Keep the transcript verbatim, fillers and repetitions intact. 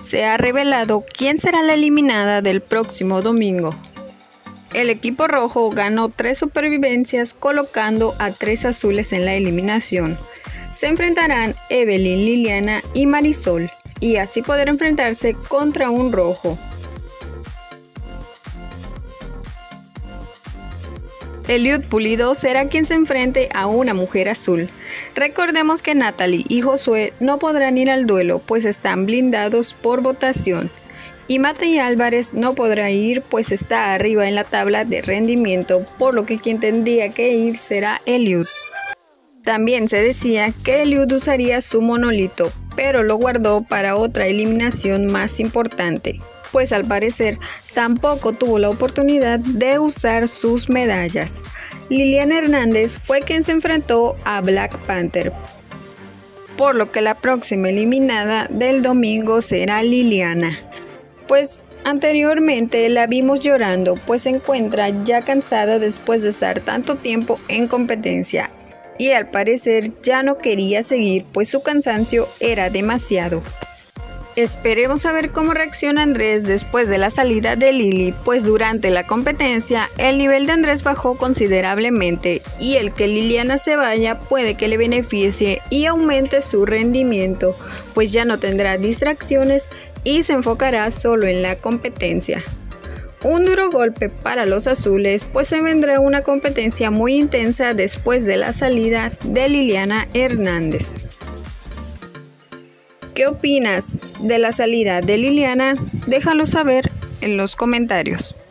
se ha revelado quién será la eliminada del próximo domingo. El equipo rojo ganó tres supervivencias colocando a tres azules en la eliminación. Se enfrentarán Evelyn, Liliana y Marisol, y así poder enfrentarse contra un rojo. Eliud Pulido será quien se enfrente a una mujer azul. Recordemos que Natalie y Josué no podrán ir al duelo pues están blindados por votación. Y Matei Álvarez no podrá ir pues está arriba en la tabla de rendimiento, por lo que quien tendría que ir será Eliud. También se decía que Eliud usaría su monolito, pero lo guardó para otra eliminación más importante, pues al parecer tampoco tuvo la oportunidad de usar sus medallas. Liliana Hernández fue quien se enfrentó a Black Panther, por lo que la próxima eliminada del domingo será Liliana, pues anteriormente la vimos llorando, pues se encuentra ya cansada después de estar tanto tiempo en competencia y al parecer ya no quería seguir, pues su cansancio era demasiado. Esperemos a ver cómo reacciona Andrés después de la salida de Lili, pues durante la competencia el nivel de Andrés bajó considerablemente y el que Liliana se vaya puede que le beneficie y aumente su rendimiento, pues ya no tendrá distracciones y se enfocará solo en la competencia. Un duro golpe para los azules, pues se vendrá una competencia muy intensa después de la salida de Liliana Hernández. ¿Qué opinas de la salida de Liliana? Déjalo saber en los comentarios.